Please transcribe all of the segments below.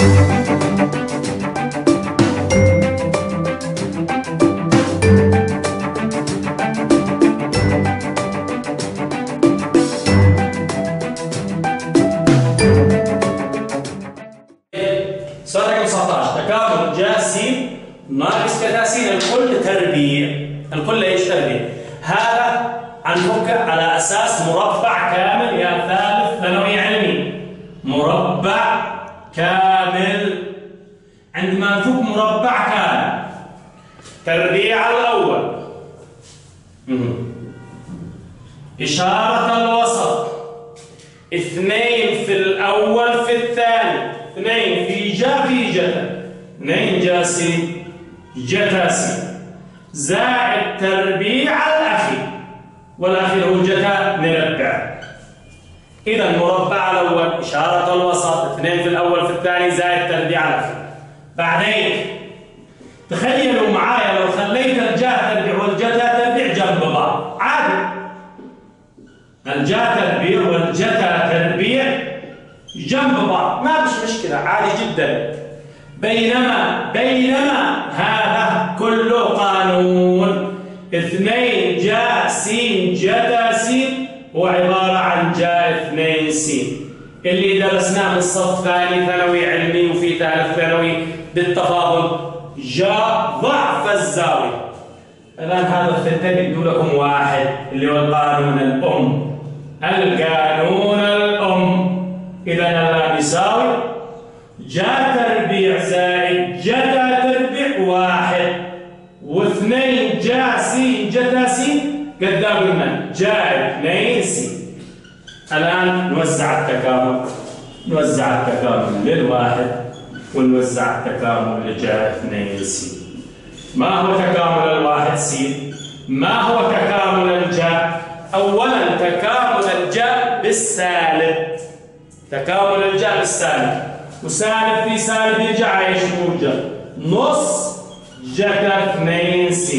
سؤال رقم 19 تكامل جا س ناقص كذا س الكل تربيع. الكل ايش تربيع؟ هذا هنفكه على اساس مربع كامل يا ثالث ثانوي علمي. مربع كامل. عندما نفك مربع كامل تربيع الاول إشارة الوسط 2 في الأول في الثاني 2 في جا في جتا 2 جاسي جتاسي زائد تربيع الأخير والأخير هو جتا نربع. إذا المربع الأول إشارة الوسط 2 في الأول في الثاني زائد تربيع الأخير. بعدين تخيلوا معايا لو خليت الجا تربيع والجتا تربيع جنب بعض عادي. الجا تربيع والجتا تربيع جنب بعض ما فيش مشكلة عادي جدا. بينما هذا كله قانون 2 جا س جتا س هو عبارة عن جا 2 س اللي درسناه من الصف ثاني ثانوي علمي وفي ثالث ثانوي بالتفاضل جا ضعف الزاوية. الآن هذا الثنتين يدوا لكم واحد اللي هو القانون الأم. القانون الأم إذا هذا بيساوي جا تربيع زائد جتا تربيع واحد واثنين جا س جتا س قد قلنا جا 2 س. الآن نوزع التكامل للواحد ونوزع التكامل لجا 2 س. ما هو تكامل الواحد س؟ ما هو تكامل الجا؟ أولا تكامل الجا بالسالب. تكامل الجا بالسالب وسالب في سالب يرجع ايش موجب نص جتا 2 س.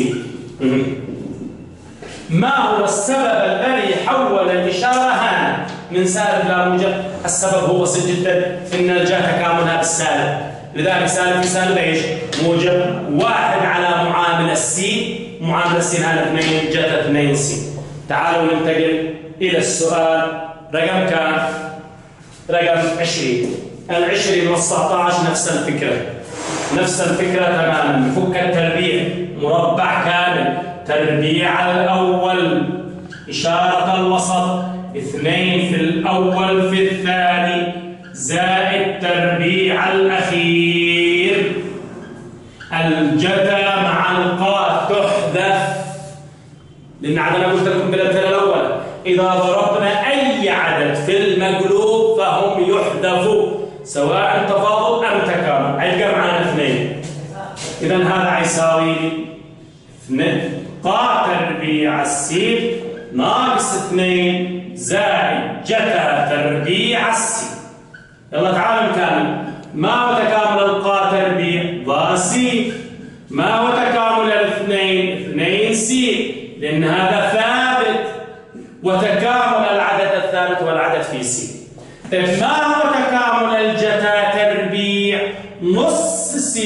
ما هو السبب الذي حول الإشارة هنا من سالب إلى موجب؟ السبب هو بسيط جدا إن الجا تكاملها بالسالب لذلك سالب في سالب ايش؟ موجب 1 على معامل السين. معامل السين هذا 2 جتا 2 س. تعالوا ننتقل إلى السؤال رقم كام؟ رقم 20. ال20 وال19 نفس الفكرة تماما. نفك التربيع مربع كامل تربيع الأول إشارة الوسط 2 في الأول في الثاني زائد تربيع الأخير. الجتا مع القاف تحذف لأن عندنا قلت لكم بالأمثلة الأولى إذا ضربنا أي عدد في المقلوب فهم يحذفوا سواء تفاضل أم تكامل. هيبقى معنا 2. إذا هذا يساوي 2 قا تربيع السين ناقص 2 زائد جتا تربيع السين. يلا تعالوا نكمل. ما هو تكامل القا تربيع؟ ضا س. ما هو تكامل الاثنين؟ 2 س لأن هذا ثابت وتكامل العدد الثابت والعدد في س. ما هو تكامل الجتا تربيع؟ نص س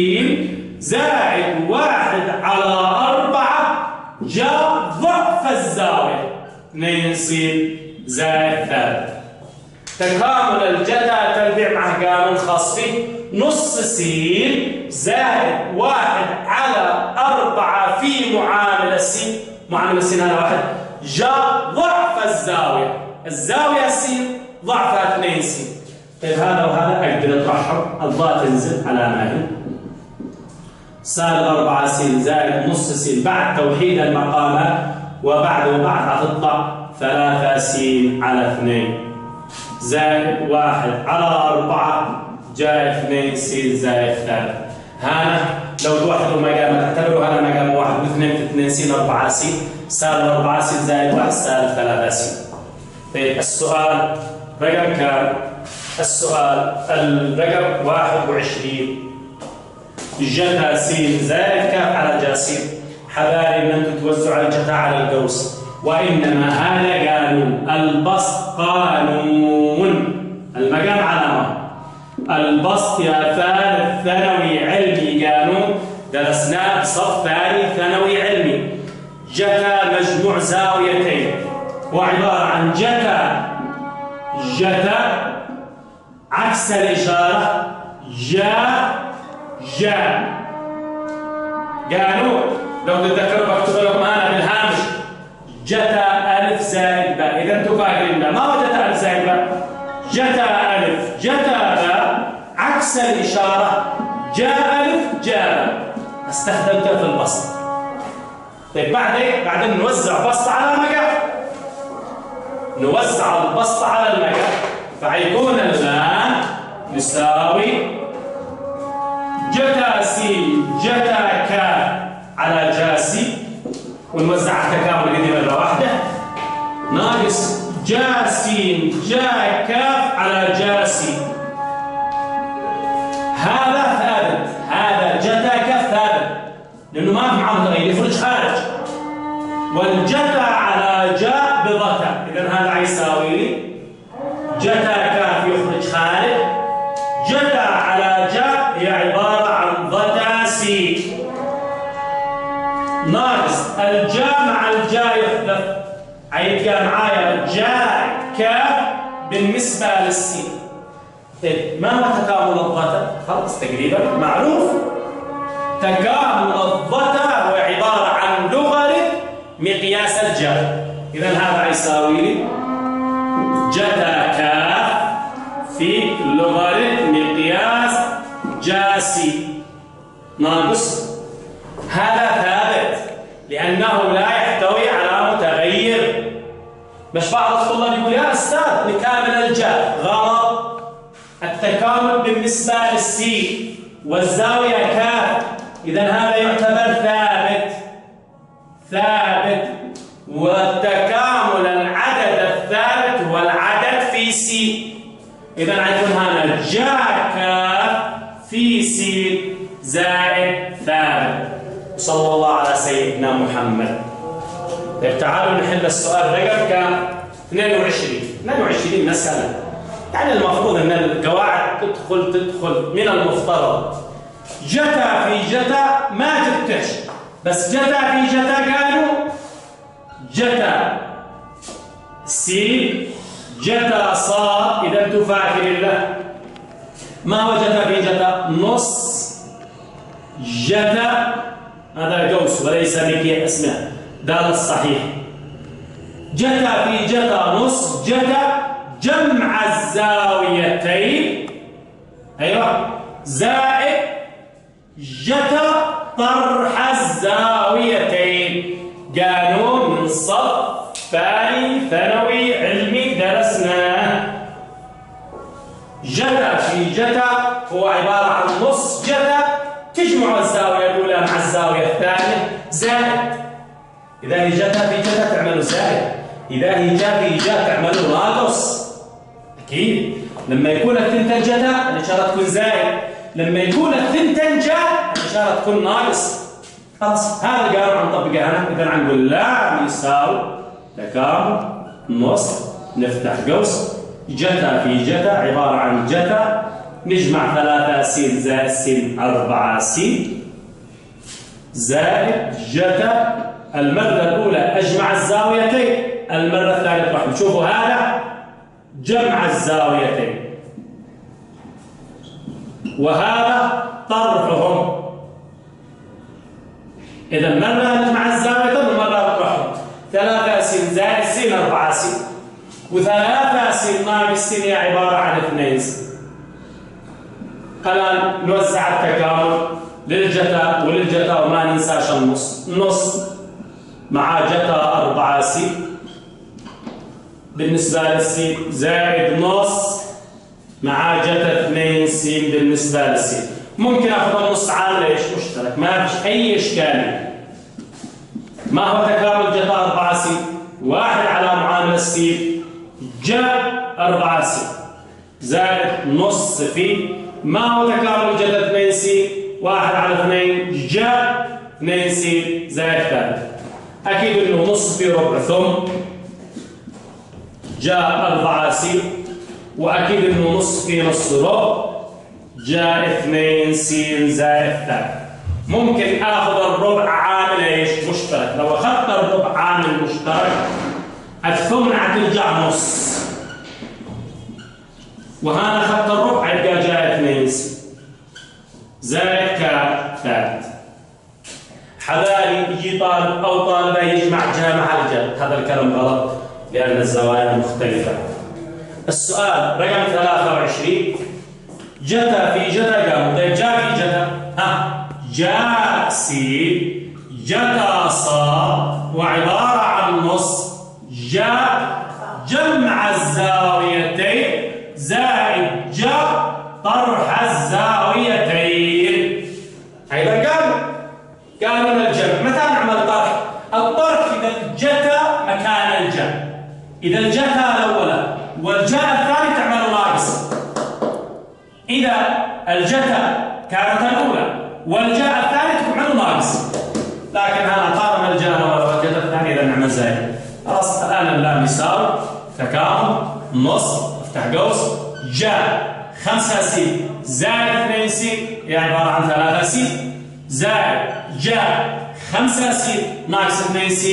زائد 1 على 4 جاء ضعف الزاوية 2 س زائد ثابت. تكامل الجتا تربيع مع قانون خاص فيه نص س زائد 1 على 4 في معامل السين. معامل السين هذا 1 جاء ضعف الزاوية. الزاوية س ضعفها 2 س. طيب هذا وهذا أقدر أطرحهم. الضاء تنزل على ما هي سالب 4 س زائد نص س بعد توحيد المقامات وبعد هتطلع 3 س على 2 زائد 1 على 4 جاء 2 س زائد 3. هنا لو توحدوا مقام تعتبروا هذا مقام 1 و2 في 2 س 4 س سالب 4 س زائد 1 سالب 3 س. طيب السؤال رقم كام؟ السؤال الرقم 21 جتا س زائد كاف على جا س. حبايبي انتم توزعوا الجتا على القوس وانما هذا قانون البسط قانون. المقام علامه البسط يا ثالث ثانوي علمي قانون درسناه بصف ثاني ثانوي علمي. جتا مجموع زاويتين هو عبارة عن جتا عكس الإشارة جا قانون لو تتذكروا بكتب لكم أنا بالهامش جتا ألف زائد باء. إذا أنتم فاكرين ما هو جتا ألف زائد باء؟ جتا ألف جتا باء عكس الإشارة جاء ألف جاء باء. استخدمته في البسط. طيب بعدين نوزع بسط على المقام. نوزع البسط على المقام فحيكون الآن يساوي جتا س جتا ك على جا س ونوزع التكامل دي مرة واحدة ناقص جا س جا ك على جا س. هذا ثابت هذا جتا ك ثابت لأنه ما في معه تغيير يخرج خارج. والجتا على جا بضتا إذا هذا يساوي لي جتا ك يخرج خارج. جتا على جا هي عبارة عن ضتا س ناقص الجا مع الجا يحذف هيبقى معايا جا ك بالنسبة للسين. طيب ما هو تكامل الضتا؟ خلص تقريبا معروف. تكامل الضتا هو عبارة عن لوغاريتم مقياس الجا. إذا هذا يساوي لي جتا ك في لوغاريتم مقياس جا س ناقص هذا ثابت لأنه لا يحتوي على متغير. مش بعض الطلاب يقول يا أستاذ نكامل الجا. غلط. التكامل بالنسبة للسي والزاوية كاف. إذا هذا يعتبر ثابت والتكامل العدد الثابت هو العدد في سي. إذا حيكون هنا جا كاف في سي زائد ثابت. صلى الله على سيدنا محمد. طيب تعالوا نحل السؤال رقم كام؟ 22 مسألة. يعني المفروض أن القواعد تدخل من المفترض. جتا في جتا ما جبتش بس جتا في جتا قالوا جتا سين جتا صاد. إذا أنتم فاكرين له ما هو جتا في جتا؟ نص جتا هذا قوس وليس بكي اسمه دال الصحيح. جتا في جتا نص جتا جمع الزاويتين ايوه زائد جتا طرح الزاويتين. قانون من صف ثاني ثانوي علمي درسناه. جتا في جتا هو عبارة عن نص جتا تجمع الزاوية الأولى مع الزاوية الثانية زائد. إذا هي جتا في جتا تعمل زائد. إذا هي جا في جا تعمل ناقص. أكيد لما يكون الثنتين جتا الإشارة تكون زائد. لما يكون الثنتين جا الإشارة تكون ناقص. خلاص هذا القانون عن طبقه هنا. إذا نقول لا يساوي تكامل نص نفتح قوس جتا في جتا عبارة عن جتا نجمع 3 س زائد س 4 س زائد جتا. المرة الأولى أجمع الزاويتين. المرة الثانية راح نشوفوا هذا جمع الزاويتين وهذا طرحهم. إذا مرة نجمع الزاويتين ومرة نطرحهم. 3 س زائد س 4 س و3 س ناقص س هي عبارة عن 2 س. الآن نوزع التكامل للجتا وللجتا وما ننساش النص. نص مع جتا 4 س بالنسبة للسين زائد نص مع جتا 2 س بالنسبة للسين. ممكن أخذ النص عامل إيش مشترك ما فيش أي إشكالية. ما هو تكامل جتا 4 س؟ واحد على معامل السين جا 4 س زائد نص في ما هو تكامل جتا 2 س؟ 1 على 2 جا 2 س زائد 3. أكيد إنه نص في ربع ثم جاء 4 س وأكيد إنه نص في نص ربع جاء 2 س زائد 3. ممكن آخذ الربع عامل ايش؟ مشترك. لو أخذت الربع عامل مشترك الثمن حترجع نص، وهنا أخذت الربع يبقى جاء 2 س زائد كام؟ 3. حبايبي يجي طالب أو طالبة يجمع جهة مع الجهة، هذا الكلام غلط لأن الزوايا مختلفة. السؤال رقم 23 جتا في جتا قام. طيب جاء في جتا، جاء س جتا ص وعبارة عن نص جاء جمع الزاويتين زائد جاء طرح الزاويتين. أيضا قانون الجمع. متى نعمل طرح؟ الطرح إذا جتا مكان الجا. إذا الجتا الأولى والجاء الثاني تعمل ناقص. إذا الجتا كانت الأولى والجاء الثاني تعمل ناقص. لكن هنا طالما الجاء الأولى والجتا الثاني إذا نعمل زائد. خلاص الآن اللام يساوي تكامل نص افتح قوس جاء 5 س زائد 2 س يعني عبارة عن 3 س زائد جاء 5 س ناقص 2 س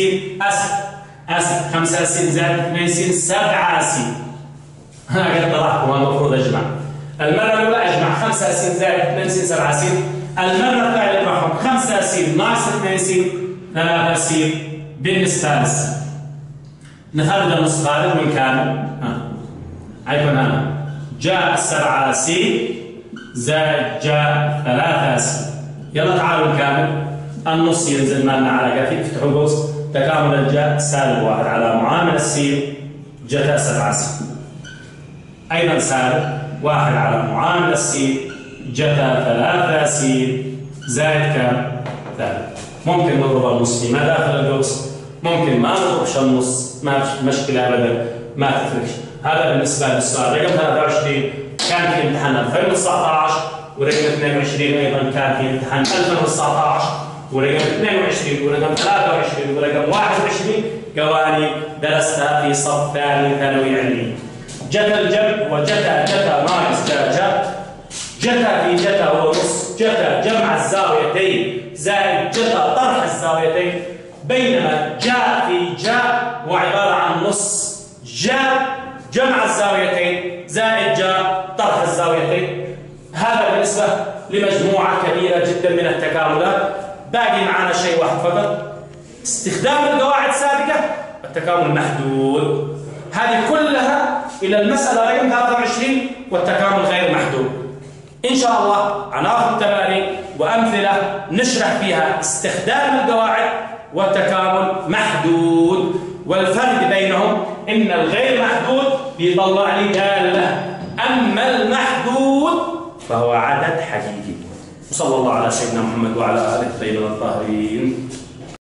أسف 5 س زائد 2 س 7 س. أنا قد طرحت والمفروض أجمع. المرة الأولى أجمع 5 س زائد 2 س 7 س. المرة الثانية أطرحهم 5 س ناقص 2 س 3 س بالثالث. نخرج النص خارج من كامل. حيكون هنا جاء 7 س زائد جاء 3 س. يلا تعالوا نكمل. النص ينزل مالنا على قافي افتحوا قوس تكامل الجاء -1 على معامل السين جتا 7 س. أيضا -1 على معامل السين جتا 3 س زائد كام؟ 3. ممكن نضرب النص فيما داخل القوس، ممكن ما نضربش النص، ما في مشكلة أبدا، ما تفرقش. هذا بالنسبة للسؤال رقم 23 كان في امتحان 2019 ورقم 22 أيضا كان في امتحان 2019 ورقم 22 ورقم 23 ورقم 21 قوانين درستها في صف ثاني ثانوي علمي. جتا الجمع وجتا جتا ناقص جتا جتا في جتا هو نص جتا جمع الزاويتين زائد جتا طرح الزاويتين، بينما جاء في جاء وعبارة عن نص جاء جمع الزاويتين زائد جاء طرح الزاويتين. هذا بالنسبة لمجموعة كبيرة جدا من التكاملات. باقي معنا شيء واحد فقط، استخدام القواعد السابقة التكامل محدود. هذه كلها إلى المسألة رقم 23 والتكامل غير محدود. إن شاء الله هناخذ تمارين وأمثلة نشرح فيها استخدام القواعد والتكامل محدود، والفرق بينهم إن الغير محدود بيطلع لي دالة، أما المحدود فهو عدد حقيقي. وصلى الله على سيدنا محمد وعلى آله الطيبين الطاهرين.